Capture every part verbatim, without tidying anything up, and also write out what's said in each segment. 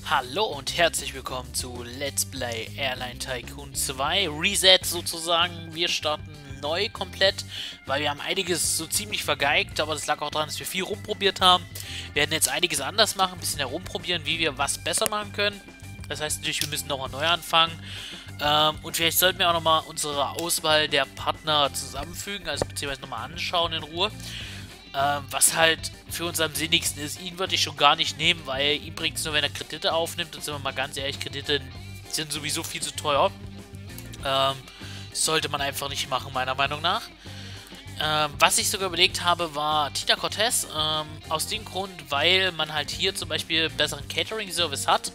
Hallo und herzlich willkommen zu Let's Play Airline Tycoon zwei Reset sozusagen. Wir starten neu komplett, weil wir haben einiges so ziemlich vergeigt, aber das lag auch daran, dass wir viel rumprobiert haben. Wir werden jetzt einiges anders machen, ein bisschen herumprobieren, wie wir was besser machen können. Das heißt natürlich, wir müssen nochmal neu anfangen. Ähm, und vielleicht sollten wir auch nochmal unsere Auswahl der Partner zusammenfügen, also beziehungsweise nochmal anschauen in Ruhe. Ähm, was halt für uns am sinnigsten ist. Ihn würde ich schon gar nicht nehmen, weil ihm bringt es nur, wenn er Kredite aufnimmt. Und sind wir mal ganz ehrlich, Kredite sind sowieso viel zu teuer. Ähm, sollte man einfach nicht machen, meiner Meinung nach. Ähm, was ich sogar überlegt habe, war Tita Cortez. Ähm, aus dem Grund, weil man halt hier zum Beispiel besseren Catering-Service hat.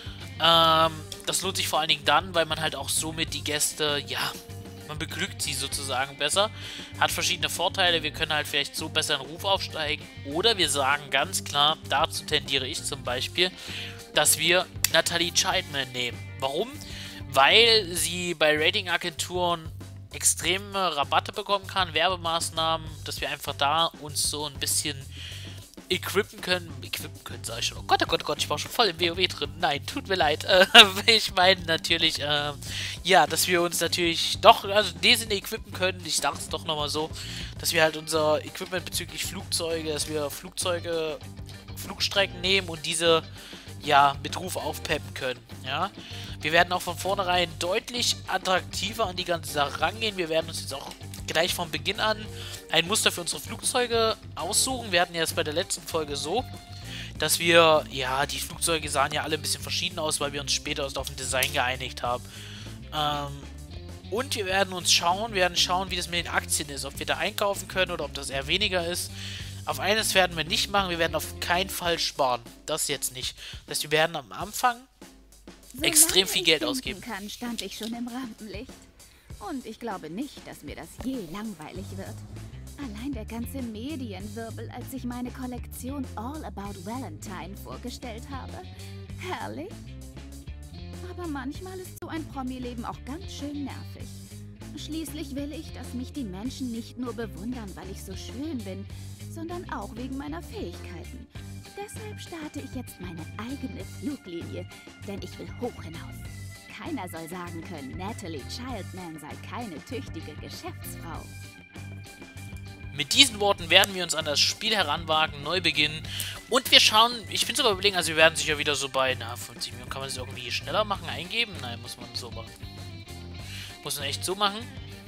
Ähm, das lohnt sich vor allen Dingen dann, weil man halt auch somit die Gäste, ja, man beglückt sie sozusagen besser. Hat verschiedene Vorteile. Wir können halt vielleicht so besser in Ruf aufsteigen. Oder wir sagen ganz klar, dazu tendiere ich zum Beispiel, dass wir Natalie Childman nehmen. Warum? Weil sie bei Ratingagenturen extreme Rabatte bekommen kann, Werbemaßnahmen, dass wir einfach da uns so ein bisschen equippen können. Equippen können, sag ich schon. Oh Gott, oh Gott, oh Gott, ich war schon voll im WoW drin. Nein, tut mir leid. Äh, ich meine natürlich, äh, ja, dass wir uns natürlich doch, also diesen equippen können. Ich dachte es doch nochmal so, dass wir halt unser Equipment bezüglich Flugzeuge, dass wir Flugzeuge, Flugstrecken nehmen und diese, ja, mit Ruf aufpeppen können, ja. Wir werden auch von vornherein deutlich attraktiver an die ganze Sache rangehen. Wir werden uns jetzt auch gleich von Beginn an ein Muster für unsere Flugzeuge aussuchen. Wir hatten ja jetzt bei der letzten Folge so, dass wir, ja, die Flugzeuge sahen ja alle ein bisschen verschieden aus, weil wir uns später erst auf ein Design geeinigt haben. Ähm, und wir werden uns schauen, wir werden schauen, wie das mit den Aktien ist, ob wir da einkaufen können oder ob das eher weniger ist. Auf eines werden wir nicht machen, wir werden auf keinen Fall sparen. Das jetzt nicht. Das heißt, wir werden am Anfang extrem viel Geld ausgeben. Kann, stand ich schon im Rampenlicht. Und ich glaube nicht, dass mir das je langweilig wird. Allein der ganze Medienwirbel, als ich meine Kollektion All About Valentine vorgestellt habe. Herrlich. Aber manchmal ist so ein Promi-Leben auch ganz schön nervig. Schließlich will ich, dass mich die Menschen nicht nur bewundern, weil ich so schön bin, sondern auch wegen meiner Fähigkeiten. Deshalb starte ich jetzt meine eigene Fluglinie, denn ich will hoch hinaus. Keiner soll sagen können, Natalie Childman sei keine tüchtige Geschäftsfrau. Mit diesen Worten werden wir uns an das Spiel heranwagen, neu beginnen. Und wir schauen, ich bin sogar überlegen, also wir werden sicher wieder so bei, na, fünfzig Millionen, kann man das irgendwie schneller machen, eingeben? Nein, muss man so machen. Muss man echt so machen.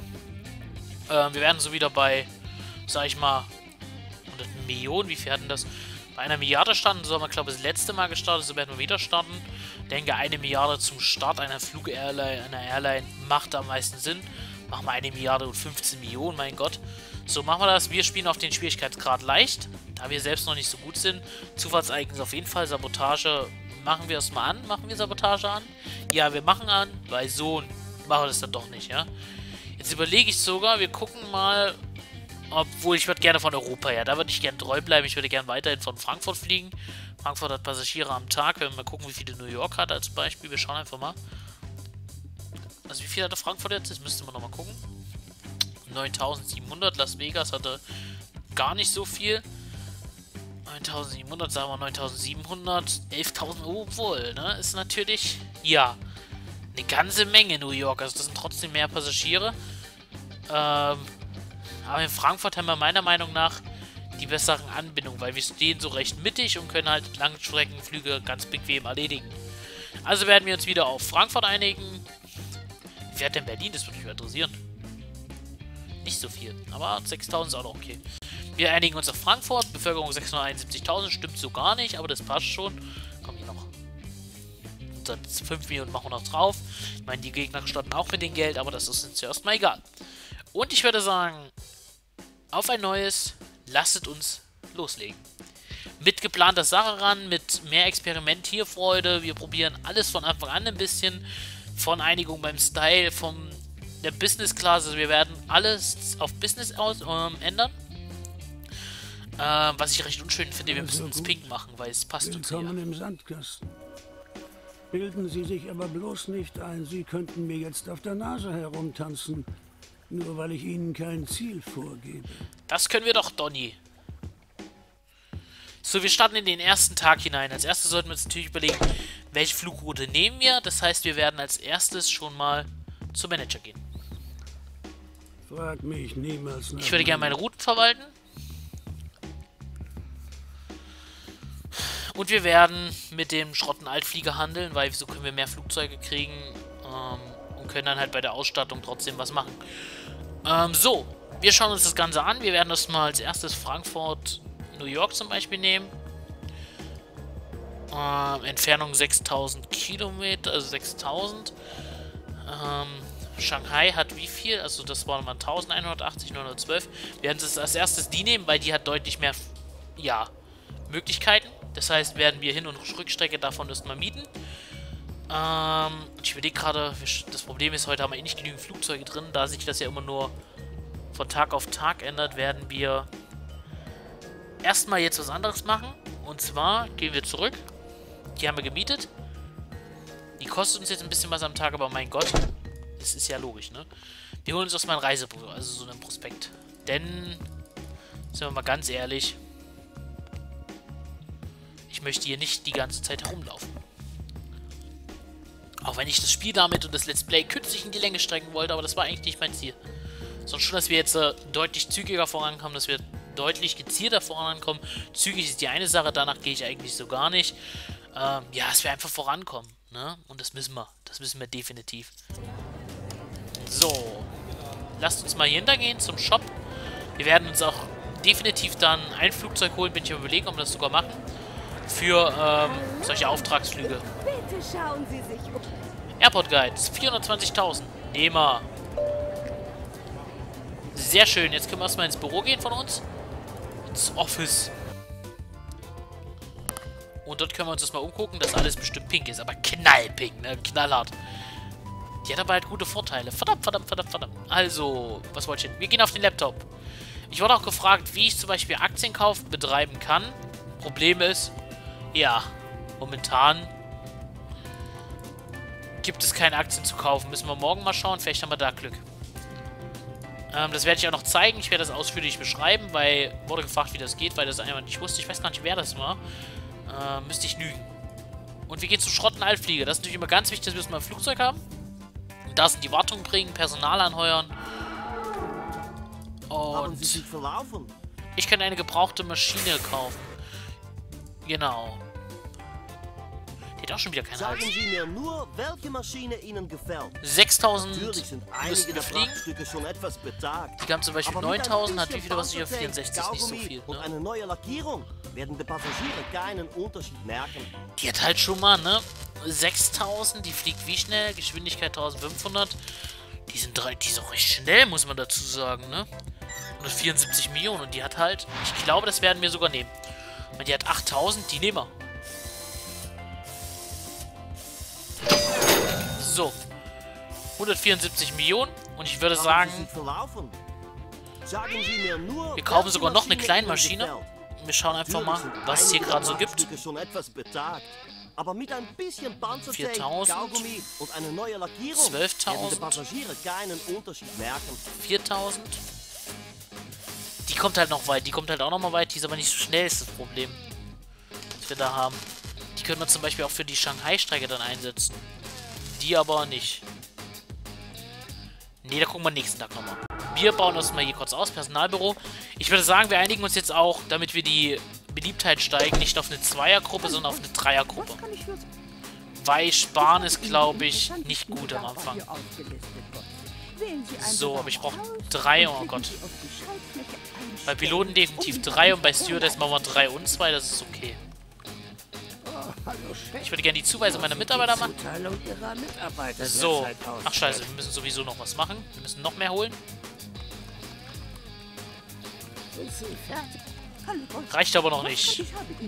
Äh, wir werden so wieder bei, sag ich mal, hundert Millionen, wie viel hatten das? Bei einer Milliarde starten, so haben wir, glaube ich, das letzte Mal gestartet, so werden wir wieder starten. Ich denke, eine Milliarde zum Start einer Flug-Airline, einer Airline macht am meisten Sinn. Machen wir eine Milliarde und fünfzehn Millionen, mein Gott. So, machen wir das. Wir spielen auf den Schwierigkeitsgrad leicht, da wir selbst noch nicht so gut sind. Zufallsereignis auf jeden Fall. Sabotage machen wir erstmal an. Machen wir Sabotage an? Ja, wir machen an, weil so machen wir das dann doch nicht, ja. Jetzt überlege ich sogar, wir gucken mal, obwohl ich würde gerne von Europa her, da würde ich gerne treu bleiben. Ich würde gerne weiterhin von Frankfurt fliegen. Frankfurt hat Passagiere am Tag. Wir mal gucken, wie viele New York hat als Beispiel. Wir schauen einfach mal. Also wie viel hatte Frankfurt jetzt? Das müsste man nochmal gucken. neuntausendsiebenhundert. Las Vegas hatte gar nicht so viel. neuntausendsiebenhundert, sagen wir neuntausendsiebenhundert. elftausend, obwohl, ne? Ist natürlich, ja, eine ganze Menge New York. Also das sind trotzdem mehr Passagiere. Ähm, aber in Frankfurt haben wir meiner Meinung nach die besseren Anbindungen, weil wir stehen so recht mittig und können halt Langstreckenflüge ganz bequem erledigen. Also werden wir uns wieder auf Frankfurt einigen. Wie hat denn Berlin? Das würde mich interessieren. Nicht so viel, aber sechstausend ist auch noch okay. Wir einigen uns auf Frankfurt. Bevölkerung sechshunderteinundsiebzigtausend, stimmt so gar nicht, aber das passt schon. Kommen hier noch fünf Millionen machen wir noch drauf. Ich meine, die Gegner starten auch mit dem Geld, aber das ist uns ja erstmal egal. Und ich würde sagen, auf ein neues, lasst uns loslegen. Mit geplanter Sache ran, mit mehr Experimentierfreude. Wir probieren alles von Anfang an ein bisschen. Von Einigung beim Style, von der Business Class. Also wir werden alles auf Business aus, ähm, ändern. Äh, was ich recht unschön finde, wir müssen es pink machen, weil es passt uns hier. Willkommen im Sandkasten. Bilden Sie sich aber bloß nicht ein, Sie könnten mir jetzt auf der Nase herumtanzen. Nur weil ich Ihnen kein Ziel vorgebe. Das können wir doch, Donny. So, wir starten in den ersten Tag hinein. Als erstes sollten wir uns natürlich überlegen, welche Flugroute nehmen wir. Das heißt, wir werden als erstes schon mal zum Manager gehen. Frag mich niemals nach. Ich würde gerne meine Routen verwalten. Und wir werden mit dem Schrotten-Altflieger handeln, weil so können wir mehr Flugzeuge kriegen ähm, und können dann halt bei der Ausstattung trotzdem was machen. Ähm, so, wir schauen uns das Ganze an. Wir werden das mal als erstes Frankfurt, New York zum Beispiel nehmen. Ähm, Entfernung sechstausend Kilometer, also sechstausend. Ähm, Shanghai hat wie viel? Also das waren mal elfhundertachtzig, neunhundertzwölf. Wir werden das als erstes die nehmen, weil die hat deutlich mehr, ja, Möglichkeiten. Das heißt, werden wir Hin- und Rückstrecke davon erstmal mieten. Ähm, ich überlege gerade, das Problem ist, heute haben wir eh nicht genügend Flugzeuge drin. Da sich das ja immer nur von Tag auf Tag ändert, werden wir erstmal jetzt was anderes machen. Und zwar gehen wir zurück. Die haben wir gemietet. Die kostet uns jetzt ein bisschen was am Tag, aber mein Gott, das ist ja logisch, ne? Wir holen uns erstmal ein Reisebuch, also so einen Prospekt. Denn, sind wir mal ganz ehrlich, ich möchte hier nicht die ganze Zeit herumlaufen. Auch wenn ich das Spiel damit und das Let's Play künstlich in die Länge strecken wollte, aber das war eigentlich nicht mein Ziel. Sondern schon, dass wir jetzt äh, deutlich zügiger vorankommen, dass wir deutlich gezielter vorankommen. Zügig ist die eine Sache, danach gehe ich eigentlich so gar nicht. Ähm, ja, dass wir einfach vorankommen, ne? Und das müssen wir. Das müssen wir definitiv. So. Lasst uns mal hier hintergehen zum Shop. Wir werden uns auch definitiv dann ein Flugzeug holen, bin ich mir überlegen, ob wir das sogar machen. Für ähm, solche Auftragsflüge. Bitte schauen Sie sich um. Airport Guide, vierhundertzwanzigtausend. Nehmen wir. Sehr schön. Jetzt können wir erstmal ins Büro gehen von uns. Ins Office. Und dort können wir uns das mal umgucken, dass alles bestimmt pink ist. Aber knallpink, ne? Knallhart. Die hat aber halt gute Vorteile. Verdammt, verdammt, verdammt, verdammt. Also, was wollte ich denn? Wir gehen auf den Laptop. Ich wurde auch gefragt, wie ich zum Beispiel Aktienkauf betreiben kann. Problem ist, ja, momentan gibt es keine Aktien zu kaufen. Müssen wir morgen mal schauen. Vielleicht haben wir da Glück. Ähm, das werde ich auch noch zeigen. Ich werde das ausführlich beschreiben, weil wurde gefragt, wie das geht, weil das einfach nicht wusste. Ich weiß gar nicht, wer das war. Äh, müsste ich lügen. Und wir gehen zum Schrotten-Altflieger. Das ist natürlich immer ganz wichtig, dass wir erstmal ein Flugzeug haben. Und da sind die Wartung bringen, Personal anheuern. Und ich kann eine gebrauchte Maschine kaufen. Genau. Die hat auch schon wieder keine Hals. Sagen Sie mir nur, welche Maschine Ihnen gefällt. sechstausend Natürlich sind müssten einige wir fliegen. Prachtstücke schon etwas betagt. Die haben zum Beispiel Aber mit ein neuntausend, hat wie bisschen viel was hier? Panzertape, vierundsechzig, nicht so Kaugummi viel. Und Ne? eine neue Lackierung werden die Passagiere keinen Unterschied merken. Die hat halt schon mal, ne? sechstausend, die fliegt wie schnell? Geschwindigkeit eintausendfünfhundert. Die sind drei, die ist auch recht schnell, muss man dazu sagen, ne? hundertvierundsiebzig Millionen und die hat halt, ich glaube, das werden wir sogar nehmen. Und die hat achttausend, die nehmen wir. So. hundertvierundsiebzig Millionen und ich würde sagen, Sagen Sie mir nur, wir kaufen sogar noch eine Maschine kleine Ihnen Maschine. gefällt. Wir schauen einfach mal, was es hier gerade so gibt. Prachtstücke schon etwas betagt. Aber mit ein bisschen Panzertape, viertausend. Kaugummi und eine neue Lackierung zwölftausend. werden die Passagiere keinen Unterschied merken. viertausend. Die kommt halt noch weit. Die kommt halt auch noch mal weit. Die ist aber nicht so schnell, ist das Problem, das wir da haben. Die können wir zum Beispiel auch für die Shanghai-Strecke dann einsetzen. Die aber nicht. Ne, da gucken wir nächsten Tag nochmal. Wir bauen das mal hier kurz aus. Personalbüro. Ich würde sagen, wir einigen uns jetzt auch, damit wir die Beliebtheit steigen, nicht auf eine Zweiergruppe, sondern auf eine Dreiergruppe. Weil Sparen ist, glaube ich, nicht gut am Anfang. So, aber ich brauche drei. Oh Gott. Bei Piloten definitiv drei und bei Stewardess machen wir drei und zwei. Das ist okay. Ich würde gerne die Zuweisung meiner Mitarbeiter machen. So. Ach scheiße, wir müssen sowieso noch was machen. Wir müssen noch mehr holen. Reicht aber noch nicht.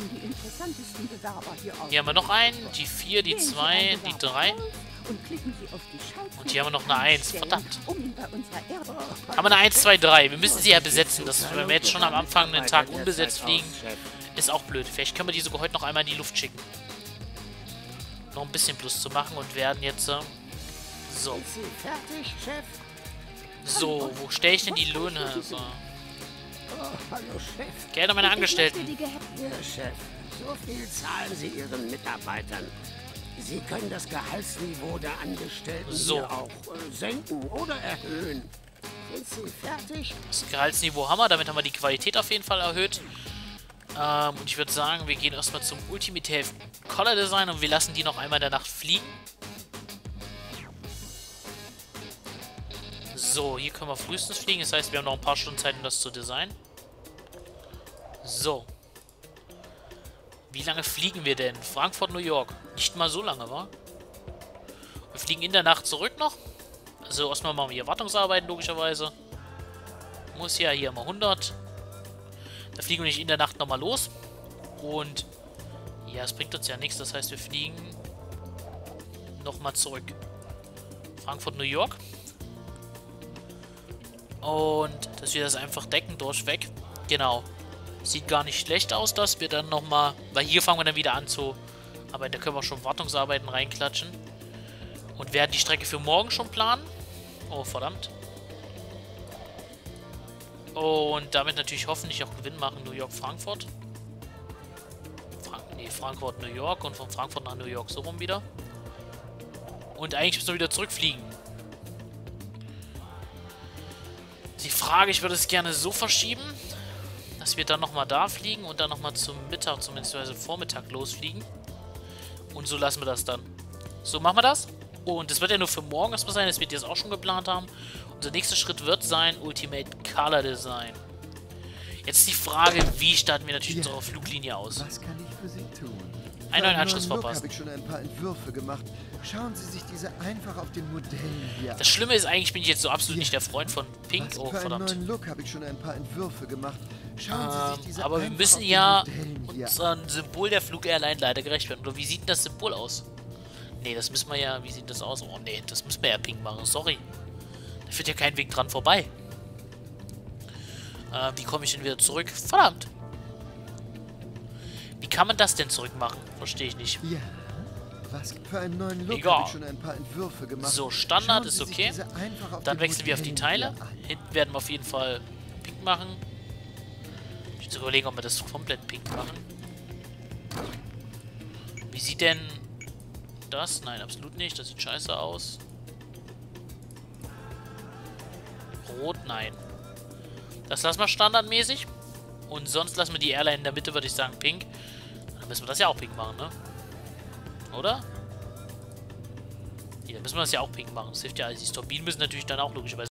Hier haben wir noch einen, die vier, die zwei, die drei. Und hier haben wir noch eine eins. Verdammt. Haben wir eine eins, zwei, drei. Wir müssen sie ja besetzen. Das, wenn wir jetzt schon am Anfang einen Tag unbesetzt fliegen, ist auch blöd. Vielleicht können wir die sogar heute noch einmal in die Luft schicken. Noch ein bisschen Plus zu machen und werden jetzt... Äh, so. So, wo stelle ich denn die Löhne? So. hallo Chef. Gerne meine Ich Angestellten. möchte die Gehälter- Ja, Chef, so viel zahlen Sie Ihren Mitarbeitern. Sie können das Gehaltsniveau der Angestellten So. hier auch äh, senken oder erhöhen. Sind Sie fertig? Das Gehaltsniveau haben wir, damit haben wir die Qualität auf jeden Fall erhöht. Ähm, und ich würde sagen, wir gehen erstmal zum Ultimate Color Design und wir lassen die noch einmal in der Nacht fliegen. So, hier können wir frühestens fliegen, das heißt, wir haben noch ein paar Stunden Zeit, um das zu designen. So. Wie lange fliegen wir denn? Frankfurt, New York. Nicht mal so lange, wa? Wir fliegen in der Nacht zurück noch. Also erstmal machen wir hier Wartungsarbeiten, logischerweise. Muss ja hier mal hundert. Da fliegen wir nicht in der Nacht nochmal los. Und ja, es bringt uns ja nichts. Das heißt, wir fliegen nochmal zurück. Frankfurt, New York. Und dass wir das einfach decken durchweg. Genau. Sieht gar nicht schlecht aus, dass wir dann nochmal... Weil hier fangen wir dann wieder an zu... Aber da können wir schon Wartungsarbeiten reinklatschen. Und werden die Strecke für morgen schon planen. Oh, verdammt. Und damit natürlich hoffentlich auch Gewinn machen. New York, Frankfurt. Frank nee, Frankfurt, New York. Und von Frankfurt nach New York so rum wieder. Und eigentlich müssen wir wieder zurückfliegen. Die Frage, ich würde es gerne so verschieben, dass wir dann nochmal da fliegen und dann nochmal zum Mittag, zumindest Vormittag losfliegen. Und so lassen wir das dann. So machen wir das. Und das wird ja nur für morgen erstmal sein, das wird jetzt auch schon geplant haben. Unser nächster Schritt wird sein Ultimate Color Design. Jetzt die Frage, wie starten wir natürlich Ja. unsere Fluglinie aus? Was kann ich für Sie tun? Einen neuen Anschluss verpasst. habe ich schon ein paar Entwürfe gemacht. Schauen Sie sich diese einfach auf den Modellen hier Das Schlimme ist, eigentlich bin ich jetzt so absolut nicht der Freund von Pink. Was Oh, für einen verdammt. neuen Look habe ich schon ein paar Entwürfe gemacht. Schauen Sie sich Ähm, diese aber wir einfach müssen auf den ja Modellen hier unserem Symbol der Flug-Airline leider gerecht werden. Oder wie sieht denn das Symbol aus? Nee, das müssen wir ja... Wie sieht das aus? Oh nee, das müssen wir ja pink machen. Sorry. Da führt ja kein Weg dran vorbei. Äh, wie komme ich denn wieder zurück? Verdammt. Wie kann man das denn zurück machen? Verstehe ich nicht. Ja. Was für einen neuen Look Egal. habe ich schon ein paar Entwürfe gemacht. So, Standard Schauen ist Sie sich okay. diese einfach auf Dann den wechseln wir auf die Modellen Teile. hier an. Hinten werden wir auf jeden Fall pink machen. Ich muss überlegen, ob wir das komplett pink machen. Wie sieht denn das? Nein, absolut nicht. Das sieht scheiße aus. Rot? Nein. Das lassen wir standardmäßig. Und sonst lassen wir die Airline in der Mitte, würde ich sagen, pink. Dann müssen wir das ja auch pink machen, ne? Oder? Ja, dann müssen wir das ja auch pink machen. Das hilft ja. Also die Turbinen müssen natürlich dann auch logischerweise